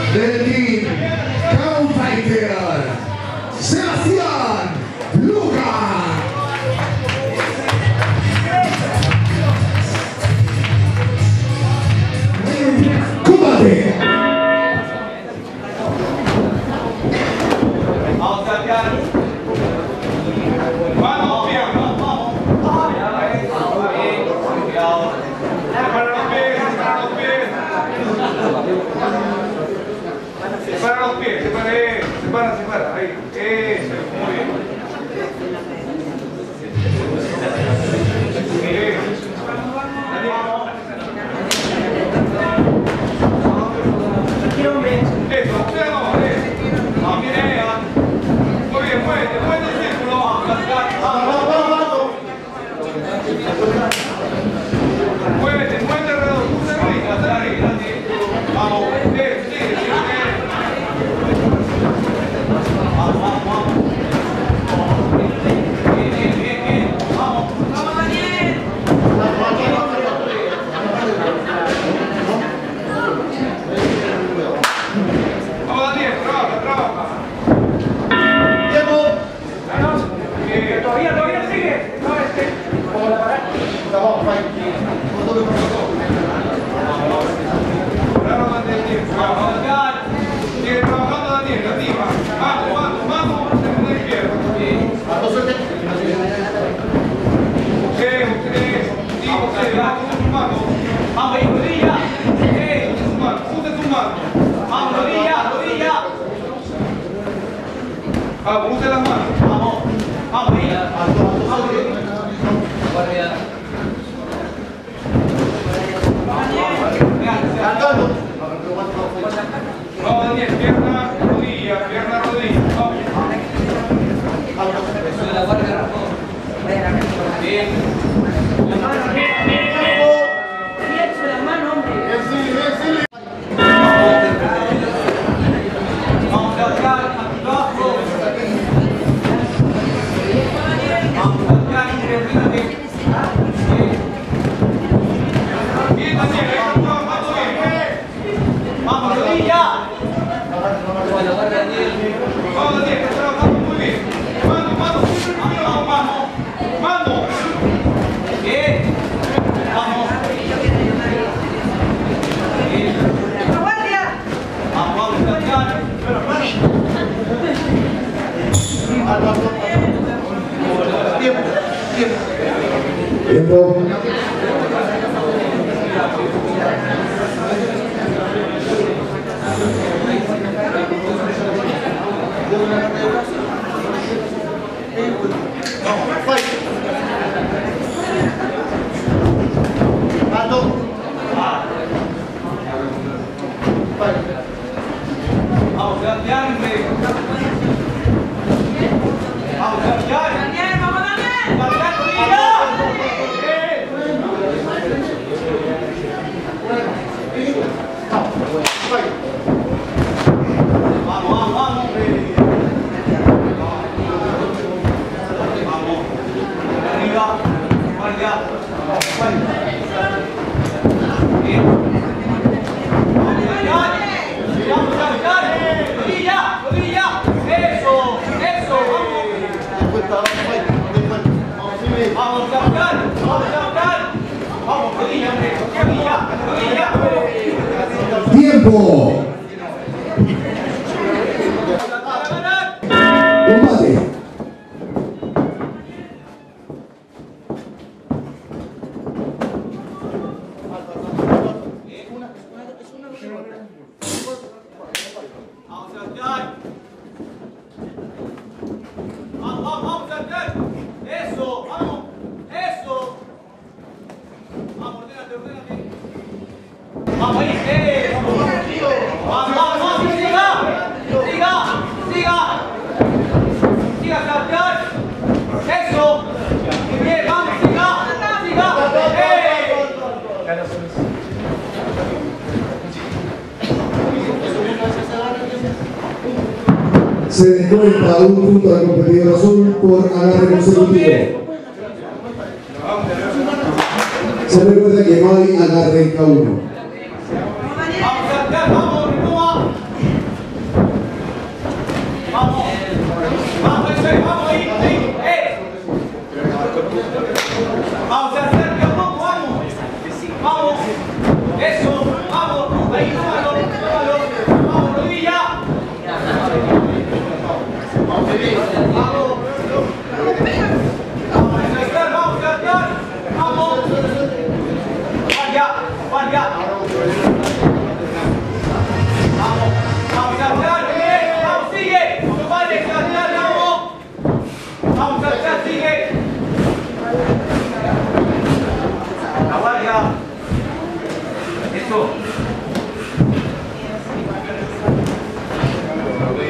del team Fighter, Sebastian, Logan. ¡Combate! Vamos a sacar. Vamos, pierna. Vamos. Cuidado. Separa los pies, separa los pies. Separa los pies, separa. Ahí. Eso, muy bien. Eso, usted no, muy bien, muévete el círculo. Muévete alrededor, hasta arriba. Vamos, sigue. Vamos. Bien. Vamos, Daniel. Vamos, Daniel, trabaja. Todavía sigue. No, como la pared. Vamos, sigue trabajando, Daniel, arriba. Vamos, segunda izquierda. Vamos, ahí, rodilla. Use tu mano. Vamos, rodilla. Vamos, use las manos. Vamos, ahí. Vamos, Daniel, pierna, rodilla. Vamos. Eso de la guardia, bien. La mano, hombre. Vamos a sacar abajo. Vamos a sacar bien, Daniel, trabajando bien. Vamos, rodilla. Vamos, Daniel, está trabajando muy bien. Mano. Bien. Vamos. Vamos a sacar. Tiempo. Tiempo. Combate. Vamos, eso, vamos, eso. Vamos, ordénate. Vamos ahí, vamos, siga, Sebastián. Eso, bien, vamos, siga. 70, un punto al competidor azul por agarre consecutivo. Se recuerda que no hay agarre en K1. Vamos,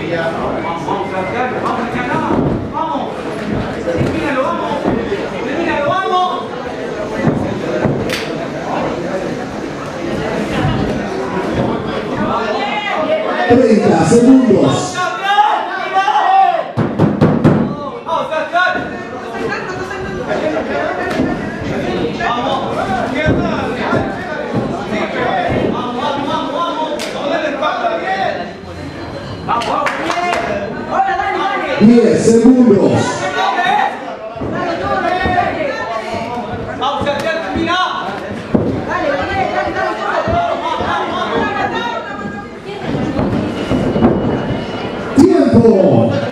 Vamos, Sebastián, vamos. Termínalo, vamos. 30 segundos. Vamos. 10 segundos. Vamos, Sebastián, termina. Tiempo.